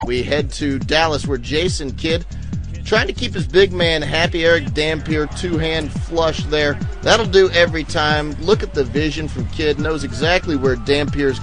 we head to Dallas where Jason Kidd trying to keep his big man happy. Eric Dampier, two-hand flush there. That'll do every time. Look at the vision from Kidd. Knows exactly where Dampier's